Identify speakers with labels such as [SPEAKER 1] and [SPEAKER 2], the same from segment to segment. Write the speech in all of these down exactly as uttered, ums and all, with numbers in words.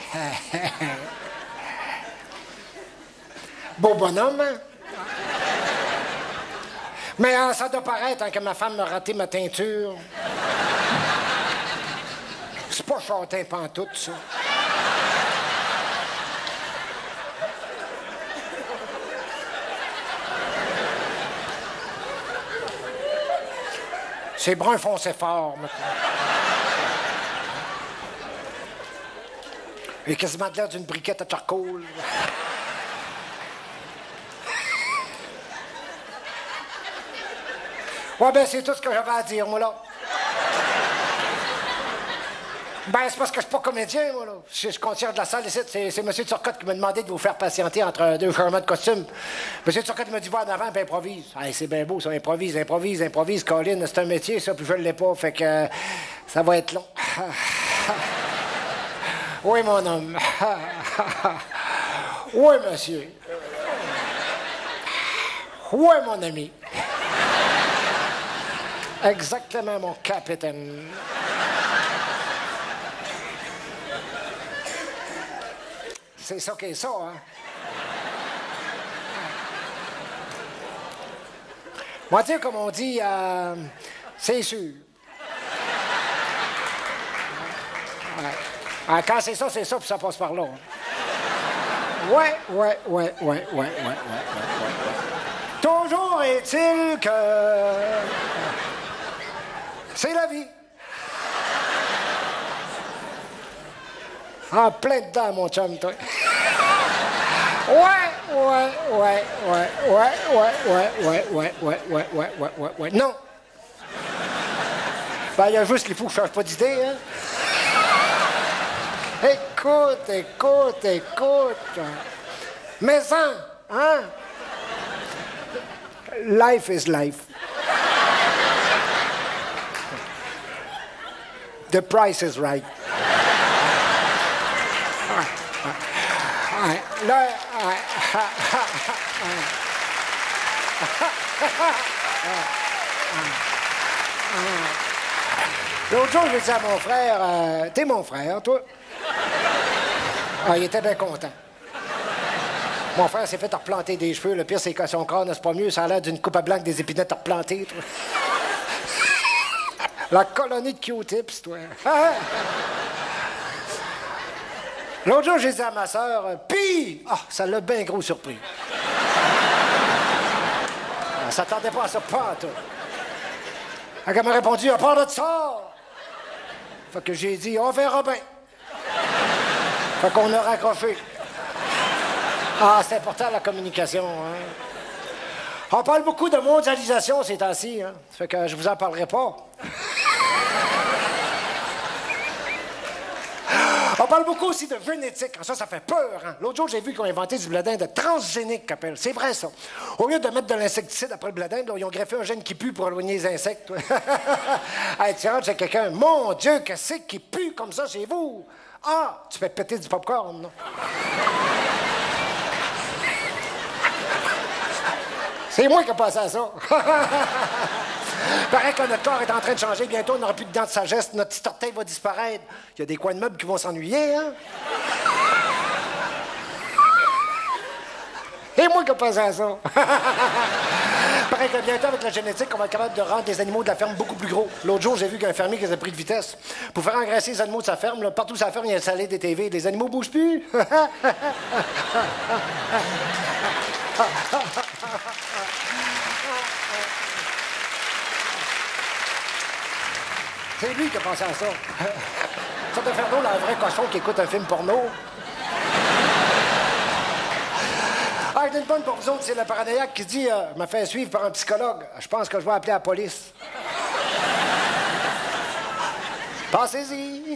[SPEAKER 1] Beau bonhomme, hein? Mais euh, ça doit paraître hein, que ma femme m'a raté ma teinture. C'est pas châtain pantoute, ça. C'est brun foncé fort, maintenant. Il est quasiment de l'air d'une briquette à charcoal. Ouais, ben c'est tout ce que j'avais à dire, moi, là. Ben, c'est parce que je suis pas comédien, moi, là. Je suis concierge de la salle ici. C'est, c'est M. Turcotte qui m'a demandé de vous faire patienter entre deux changements de costume. M. Turcotte m'a dit, va en avant, puis improvise. Hey, c'est bien beau, ça. Improvise, improvise, improvise. Colin, c'est un métier, ça, puis je l'ai pas. Fait que euh, ça va être long. Oui, mon homme. Oui, monsieur. Oui, mon ami. Exactement, mon capitaine. C'est ça qui est ça, hein? Moi, dire comme on dit, euh, c'est sûr. Ouais. Ah, quand c'est ça, c'est ça, puis ça passe par là. Ouais, ouais, ouais, ouais, ouais, ouais, ouais, ouais, ouais. Toujours est-il que... c'est la vie. En plein dedans, mon chum, toi. Ouais, ouais, ouais, ouais, ouais, ouais, ouais, ouais, ouais, ouais, ouais, ouais, ouais, ouais, ouais. Non. Ben, il y a juste qu'il faut que je change pas d'idée, hein. Écoute, écoute, écoute. Mais ça, hein? Life is life. The price is right. Là, l'autre jour, j'ai dit à mon frère, euh, t'es mon frère, toi? Ah, il était bien content. Mon frère s'est fait replanter des cheveux. Le pire, c'est que son crâne, c'est pas mieux. Ça a l'air d'une coupe à blanc avec des épinettes replantées, toi. La colonie de Q-tips, toi. L'autre jour, j'ai dit à ma sœur, pis, ah, ça l'a bien gros surpris. Elle s'attendait pas à ça, pas, toi. Elle m'a répondu, à part de ça. Fait que j'ai dit, on verra bien. Fait qu'on a raccroché. Ah, c'est important, la communication, hein. On parle beaucoup de mondialisation ces temps-ci, hein. Fait que je vous en parlerai pas. On parle beaucoup aussi de génétique. Ça, ça fait peur, hein. L'autre jour, j'ai vu qu'ils ont inventé du bledin de transgénique, qu'appelle. C'est vrai, ça. Au lieu de mettre de l'insecticide après le bledin, là, ils ont greffé un gène qui pue pour éloigner les insectes. Hey, tu rentres chez quelqu'un, mon Dieu, qu'est-ce qui pue comme ça chez vous? Ah, tu fais péter du popcorn, non? C'est moi qui ai passé à ça. Paraît que notre corps est en train de changer. Bientôt, on n'aura plus de dents de sagesse. Notre petit orteil va disparaître. Il y a des coins de meubles qui vont s'ennuyer, hein? Et moi qui ai passé à ça. Paraît que bientôt, avec la génétique, on va être capable de rendre les animaux de la ferme beaucoup plus gros. L'autre jour, j'ai vu qu'un fermier qui a pris de vitesse. Pour faire engraisser les animaux de sa ferme, là, partout sur la ferme, il y a installé des T V. Les animaux ne bougent plus. C'est lui qui a pensé à ça. Ça doit faire drôle à un vrai cochon qui écoute un film porno. Ah, j'ai une bonne pour vous autres, c'est le paranoïaque qui dit euh, « m'a fait suivre par un psychologue. Je pense que je vais appeler la police. » Passez-y.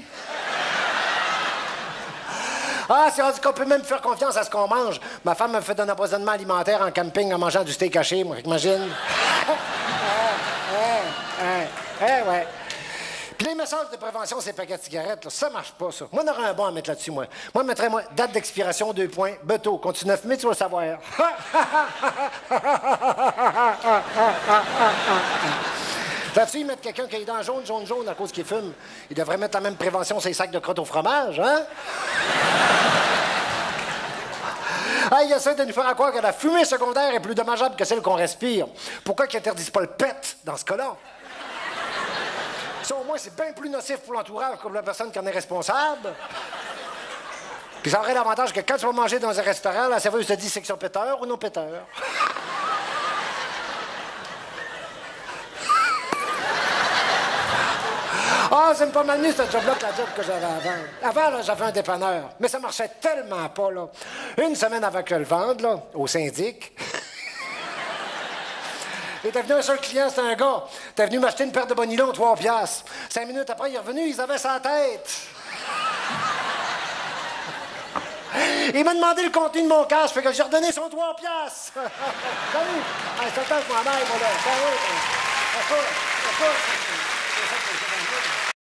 [SPEAKER 1] Ah, c'est rendu qu'on peut même faire confiance à ce qu'on mange. Ma femme me fait un empoisonnement alimentaire en camping en mangeant du steak haché, moi, j'imagine. Eh, eh, eh, eh, ouais. Puis les messages de prévention, c'est paquets de cigarettes, là, ça marche pas, ça. Moi, j'aurais un bon à mettre là-dessus, moi. Moi, je mettrais, moi, date d'expiration, deux points, beto. Continue à fumer, tu vas le savoir. Là-dessus, ils mettent quelqu'un qui est dans jaune, jaune, jaune à cause qu'il fume. Ils devraient mettre la même prévention sur les sacs de crottes au fromage, hein? Ah, il essaie de nous faire croire que la fumée secondaire est plus dommageable que celle qu'on respire. Pourquoi qu'ils n'interdisent pas le pet dans ce cas-là? Ça, au moins, c'est bien plus nocif pour l'entourage comme la personne qui en est responsable. Puis ça aurait l'avantage que quand tu vas manger dans un restaurant, la serveuse te dit section péteur ou non péteur. Ah, c'est pas mal mieux, ce job-là, que la job que j'avais avant. Avant, là, j'avais un dépanneur. Mais ça marchait tellement pas, là. Une semaine avant que je le vende, là, au syndic. Il était venu un seul client, c'était un gars. Il était venu m'acheter une paire de bonilons, trois piastres. Cinq minutes après, il est revenu, ils avaient sa tête. Il m'a demandé le contenu de mon cash, fait que j'ai redonné son trois piastres. Salut! Ah, c'est le temps que je m'en aille, moi, là. Salut! Écoute, écoute.